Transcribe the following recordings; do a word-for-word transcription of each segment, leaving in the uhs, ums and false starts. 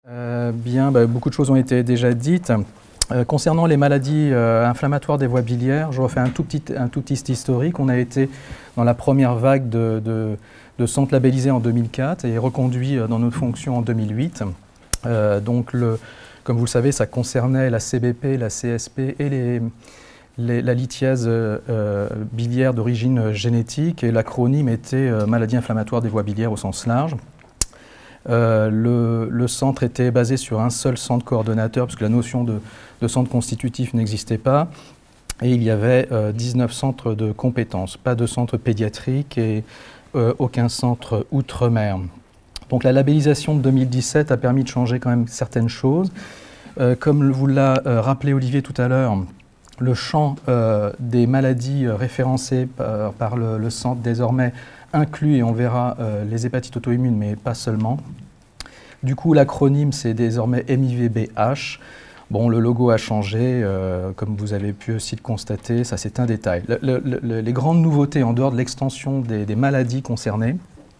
Euh, bien, bah, beaucoup de choses ont été déjà dites. Euh, concernant les maladies euh, inflammatoires des voies biliaires, je refais un tout petit, un tout petit historique. On a été dans la première vague de, de, de centres labellisés en deux mille quatre et reconduits dans notre fonction en deux mille huit. Euh, donc, le, comme vous le savez, ça concernait la C B P, la C S P et les, les, la lithiase euh, biliaire d'origine génétique. Et l'acronyme était euh, maladie inflammatoire des voies biliaires au sens large. Euh, le, le centre était basé sur un seul centre coordonnateur, puisque la notion de, de centre constitutif n'existait pas. Et il y avait euh, dix-neuf centres de compétences, pas de centre pédiatrique et euh, aucun centre outre-mer. Donc la labellisation de deux mille dix-sept a permis de changer quand même certaines choses. Euh, comme vous l'a euh, rappelé Olivier tout à l'heure, le champ euh, des maladies référencées par, par le, le centre désormais inclut, et on verra, euh, les hépatites auto-immunes, mais pas seulement. Du coup, l'acronyme, c'est désormais M I V B H. Bon, le logo a changé, euh, comme vous avez pu aussi le constater, ça c'est un détail. Le, le, le, les grandes nouveautés, en dehors de l'extension des, des maladies concernées,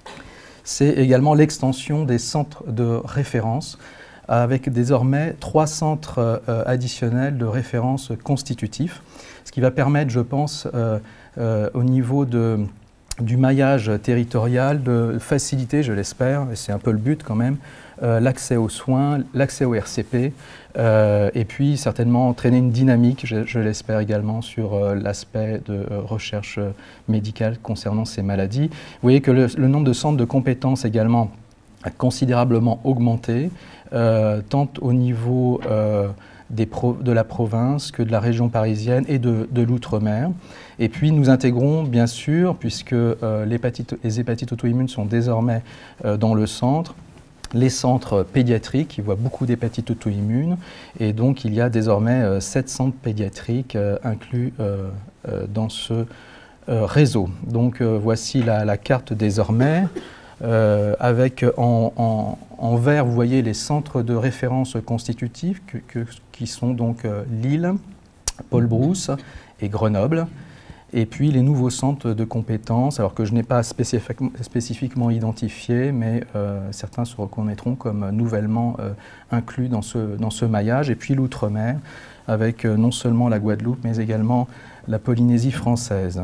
c'est également l'extension des centres de référence, avec désormais trois centres euh, additionnels de référence constitutifs, ce qui va permettre, je pense, euh, euh, au niveau de, du maillage territorial, de faciliter, je l'espère, et c'est un peu le but quand même, euh, l'accès aux soins, l'accès au R C P, euh, et puis certainement entraîner une dynamique, je, je l'espère également, sur euh, l'aspect de euh, recherche médicale concernant ces maladies. Vous voyez que le, le nombre de centres de compétences également a considérablement augmenté, euh, tant au niveau euh, des pro de la province que de la région parisienne et de, de l'outre-mer. Et puis nous intégrons bien sûr, puisque euh, les hépatites auto-immunes sont désormais euh, dans le centre, les centres pédiatriques qui voient beaucoup d'hépatites auto-immunes, et donc il y a désormais euh, sept centres pédiatriques euh, inclus euh, euh, dans ce euh, réseau. Donc euh, voici la, la carte désormais. Euh, avec en, en, en vert, vous voyez les centres de référence constitutifs que, que, qui sont donc euh, Lille, Paul-Brousse et Grenoble. Et puis les nouveaux centres de compétences, alors que je n'ai pas spécifiquement, spécifiquement identifiés, mais euh, certains se reconnaîtront comme nouvellement euh, inclus dans ce, dans ce maillage. Et puis l'outre-mer, avec euh, non seulement la Guadeloupe, mais également la Polynésie française.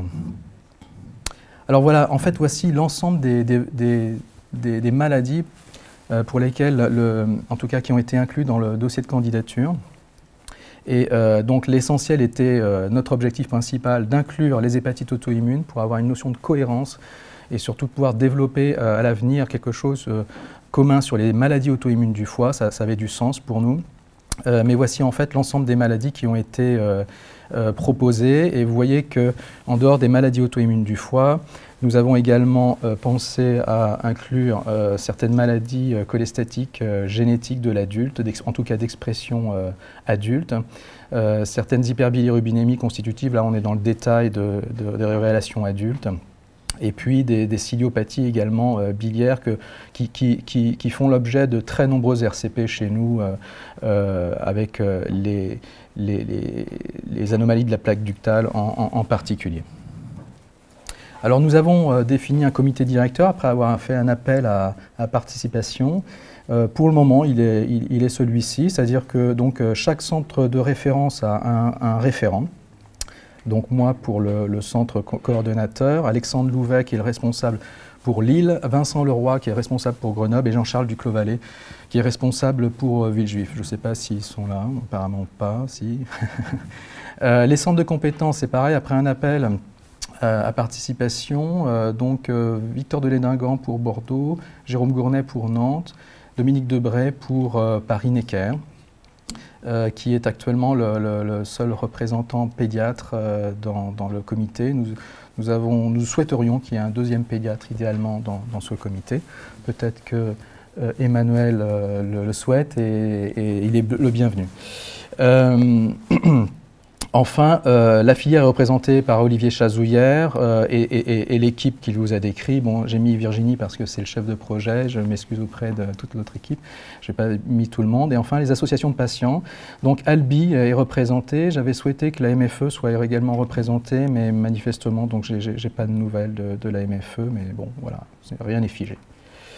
Alors voilà, en fait, voici l'ensemble des, des, des, des, des maladies euh, pour lesquelles, le, en tout cas, qui ont été inclus dans le dossier de candidature. Et euh, donc l'essentiel était, euh, notre objectif principal, d'inclure les hépatites auto-immunes pour avoir une notion de cohérence et surtout pouvoir développer euh, à l'avenir quelque chose euh, commun sur les maladies auto-immunes du foie. Ça, ça avait du sens pour nous. Euh, mais voici en fait l'ensemble des maladies qui ont été euh, euh, proposées. Et vous voyez qu'en dehors des maladies auto-immunes du foie, nous avons également euh, pensé à inclure euh, certaines maladies euh, cholestatiques euh, génétiques de l'adulte, en tout cas d'expression euh, adulte. Euh, certaines hyperbilirubinémies constitutives, là on est dans le détail de, de, de révélations adultes. Et puis des, des ciliopathies également euh, biliaires que, qui, qui, qui, qui font l'objet de très nombreuses R C P chez nous, euh, euh, avec euh, les, les, les, les anomalies de la plaque ductale en, en, en particulier. Alors nous avons euh, défini un comité directeur après avoir fait un appel à, à participation. Euh, pour le moment, il est, il, il est celui-ci, c'est-à-dire que donc, chaque centre de référence a un, un référent. Donc moi pour le, le centre co coordonnateur, Alexandre Louvet qui est le responsable pour Lille, Vincent Leroy qui est responsable pour Grenoble et Jean-Charles Duclos-Vallée qui est responsable pour euh, Villejuif. Je ne sais pas s'ils sont là, apparemment pas, si. euh, les centres de compétences, c'est pareil, après un appel euh, à participation, euh, donc euh, Victor de Lédingan pour Bordeaux, Jérôme Gournay pour Nantes, Dominique Debray pour euh, Paris-Necker. Euh, qui est actuellement le, le, le seul représentant pédiatre euh, dans, dans le comité. Nous, nous, avons, nous souhaiterions qu'il y ait un deuxième pédiatre idéalement dans, dans ce comité. Peut-être que euh, Emmanuel euh, le, le souhaite et, et il est le bienvenu. Euh, Enfin, euh, la filière est représentée par Olivier Chazouillère euh, et, et, et l'équipe qu'il vous a décrit. Bon, j'ai mis Virginie parce que c'est le chef de projet, je m'excuse auprès de toute l'autre équipe, je n'ai pas mis tout le monde. Et enfin, les associations de patients. Donc Albi est représentée, j'avais souhaité que la M F E soit également représentée, mais manifestement, donc j'ai pas de nouvelles de, de la M F E, mais bon, voilà, rien n'est figé.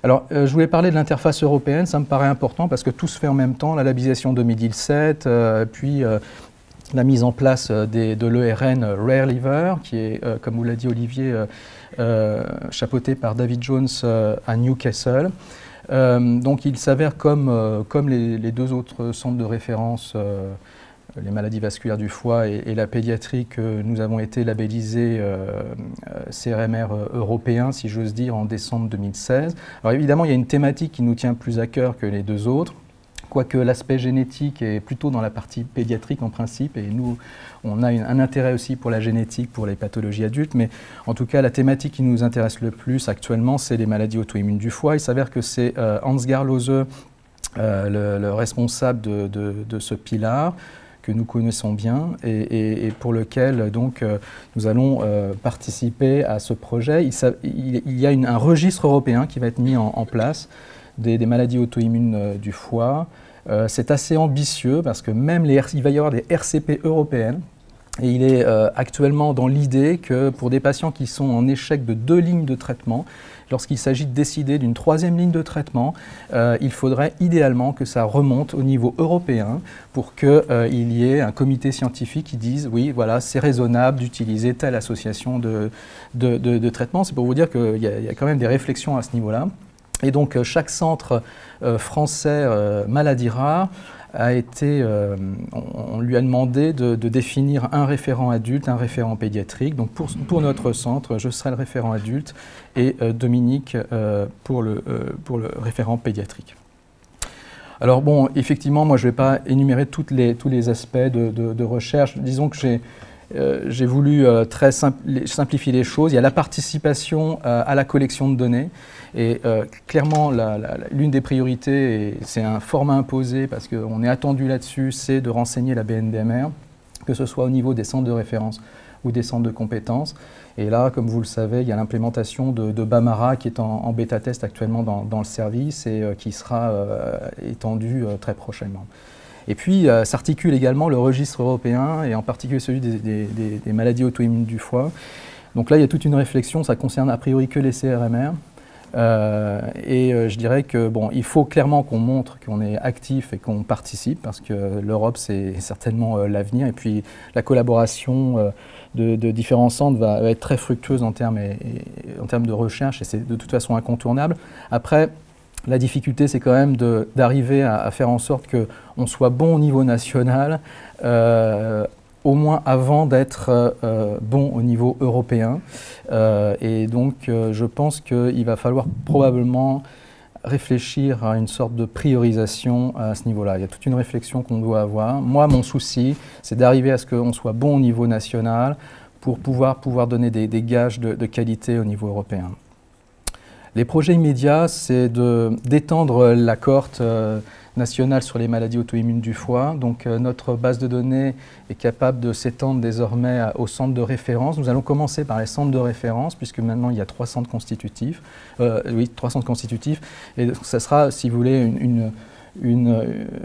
Alors, euh, je voulais parler de l'interface européenne, ça me paraît important parce que tout se fait en même temps, la labellisation deux mille dix-sept, euh, puis euh, la mise en place euh, des, de l'E R N Rare Liver, qui est, euh, comme vous l'a dit Olivier, euh, euh, chapeauté par David Jones euh, à Newcastle. Euh, donc il s'avère comme, euh, comme les, les deux autres centres de référence, euh, les maladies vasculaires du foie et, et la pédiatrie, que nous avons été labellisés euh, C R M R européen, si j'ose dire, en décembre deux mille seize. Alors évidemment, il y a une thématique qui nous tient plus à cœur que les deux autres, quoique l'aspect génétique est plutôt dans la partie pédiatrique en principe, et nous, on a une, un intérêt aussi pour la génétique, pour les pathologies adultes, mais en tout cas, la thématique qui nous intéresse le plus actuellement, c'est les maladies auto-immunes du foie. Il s'avère que c'est euh, Ansgar Lose, euh, le, le responsable de, de, de ce pilar, que nous connaissons bien et, et, et pour lequel donc, euh, nous allons euh, participer à ce projet. Il, il, il y a une, un registre européen qui va être mis en, en place des, des maladies auto-immunes euh, du foie. Euh, c'est assez ambitieux parce que même les, il va y avoir des R C P européennes. Et il est euh, actuellement dans l'idée que pour des patients qui sont en échec de deux lignes de traitement, lorsqu'il s'agit de décider d'une troisième ligne de traitement, euh, il faudrait idéalement que ça remonte au niveau européen pour qu'il euh, y ait un comité scientifique qui dise oui, voilà, c'est raisonnable d'utiliser telle association de, de, de, de traitement. C'est pour vous dire qu'il y, y a quand même des réflexions à ce niveau-là. Et donc euh, chaque centre euh, français euh, maladies rares a été, euh, on, on lui a demandé de, de définir un référent adulte, un référent pédiatrique. Donc pour, pour notre centre, je serai le référent adulte et euh, Dominique euh, pour, le, euh, pour le référent pédiatrique. Alors bon, effectivement, moi je ne vais pas énumérer toutes les, tous les aspects de, de, de recherche. Disons que j'ai euh, j'ai voulu euh, très simpli simplifier les choses. Il y a la participation euh, à la collection de données. Et euh, clairement, l'une des priorités, et c'est un format imposé parce qu'on est attendu là-dessus, c'est de renseigner la B N D M R, que ce soit au niveau des centres de référence ou des centres de compétences. Et là, comme vous le savez, il y a l'implémentation de, de Bamara qui est en, en bêta-test actuellement dans, dans le service et euh, qui sera euh, étendue euh, très prochainement. Et puis, euh, s'articule également le registre européen, et en particulier celui des, des, des, des maladies auto-immunes du foie. Donc là, il y a toute une réflexion, ça concerne a priori que les C R M R. Euh, et euh, je dirais que bon, il faut clairement qu'on montre qu'on est actif et qu'on participe, parce que l'Europe, c'est certainement euh, l'avenir. Et puis, la collaboration euh, de, de différents centres va, va être très fructueuse en termes, et, et, en termes de recherche, et c'est de toute façon incontournable. Après, la difficulté, c'est quand même d'arriver à, à faire en sorte qu'on soit bon au niveau national, euh, au moins avant d'être euh, bon au niveau européen. Euh, et donc, euh, je pense qu'il va falloir probablement réfléchir à une sorte de priorisation à ce niveau-là. Il y a toute une réflexion qu'on doit avoir. Moi, mon souci, c'est d'arriver à ce qu'on soit bon au niveau national pour pouvoir, pouvoir donner des, des gages de, de qualité au niveau européen. Les projets immédiats, c'est d'étendre la cohorte euh, nationale sur les maladies auto-immunes du foie. Donc euh, notre base de données est capable de s'étendre désormais à, aux centres de référence. Nous allons commencer par les centres de référence, puisque maintenant il y a trois centres constitutifs. Euh, oui, trois centres constitutifs. Et ça sera, si vous voulez, une, une, une,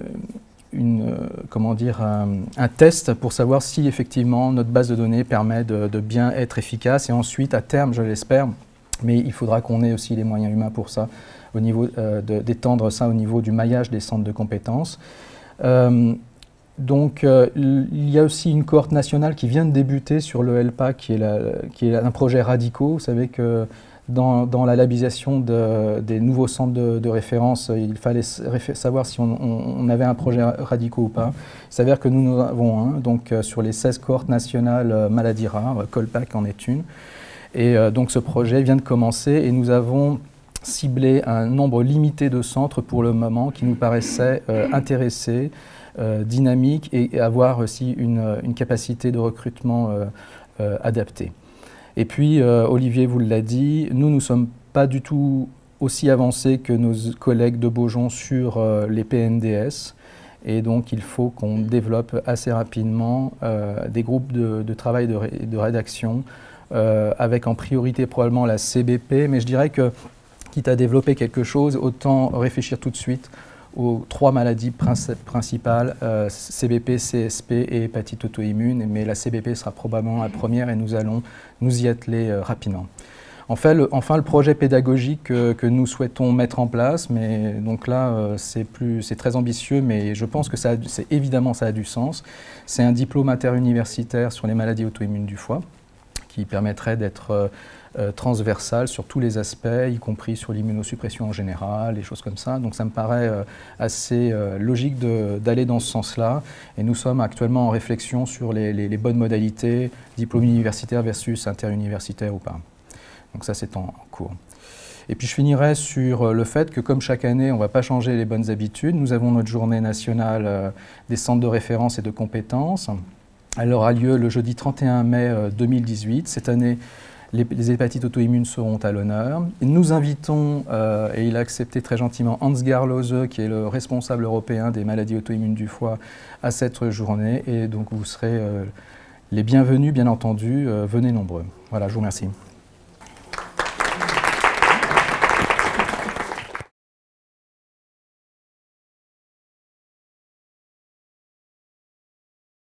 une comment dire, un, un test pour savoir si effectivement notre base de données permet de, de bien être efficace. Et ensuite, à terme, je l'espère, mais il faudra qu'on ait aussi les moyens humains pour ça, au niveau euh, d'étendre ça au niveau du maillage des centres de compétences. Euh, donc, euh, il y a aussi une cohorte nationale qui vient de débuter sur le L P A, qui est, la, qui est un projet radicaux. Vous savez que dans, dans la labellisation de, des nouveaux centres de, de référence, il fallait savoir si on, on, on avait un projet radicaux ou pas. Il s'avère que nous, nous avons un, donc euh, sur les seize cohortes nationales euh, maladies rares, Colpac en est une. Et euh, donc ce projet vient de commencer et nous avons ciblé un nombre limité de centres pour le moment qui nous paraissaient euh, intéressés, euh, dynamiques et, et avoir aussi une, une capacité de recrutement euh, euh, adaptée. Et puis, euh, Olivier vous l'a dit, nous ne sommes pas du tout aussi avancés que nos collègues de Beaujon sur euh, les P N D S. Et donc, il faut qu'on développe assez rapidement euh, des groupes de, de travail de, ré, de rédaction Euh, avec en priorité probablement la C B P, mais je dirais que, quitte à développer quelque chose, autant réfléchir tout de suite aux trois maladies principales, euh, C B P, C S P et hépatite auto-immune, mais la C B P sera probablement la première et nous allons nous y atteler euh, rapidement. Enfin le, enfin, le projet pédagogique que, que nous souhaitons mettre en place, mais donc là, euh, c'est plus, c'est très ambitieux, mais je pense que ça, c'est évidemment, ça a du sens. C'est un diplôme interuniversitaire sur les maladies auto-immunes du foie, qui permettrait d'être euh, euh, transversal sur tous les aspects, y compris sur l'immunosuppression en général, des choses comme ça. Donc ça me paraît euh, assez euh, logique d'aller dans ce sens-là. Et nous sommes actuellement en réflexion sur les, les, les bonnes modalités, diplôme universitaire versus interuniversitaire ou pas. Donc ça, c'est en, en cours. Et puis je finirai sur le fait que, comme chaque année, on ne va pas changer les bonnes habitudes. Nous avons notre journée nationale euh, des centres de référence et de compétences. Elle aura lieu le jeudi trente et un mai deux mille dix-huit. Cette année, les, les hépatites auto-immunes seront à l'honneur. Nous invitons, euh, et il a accepté très gentiment, Hans-Gard Lose, qui est le responsable européen des maladies auto-immunes du foie, à cette journée. Et donc vous serez euh, les bienvenus, bien entendu. Euh, venez nombreux. Voilà, je vous remercie.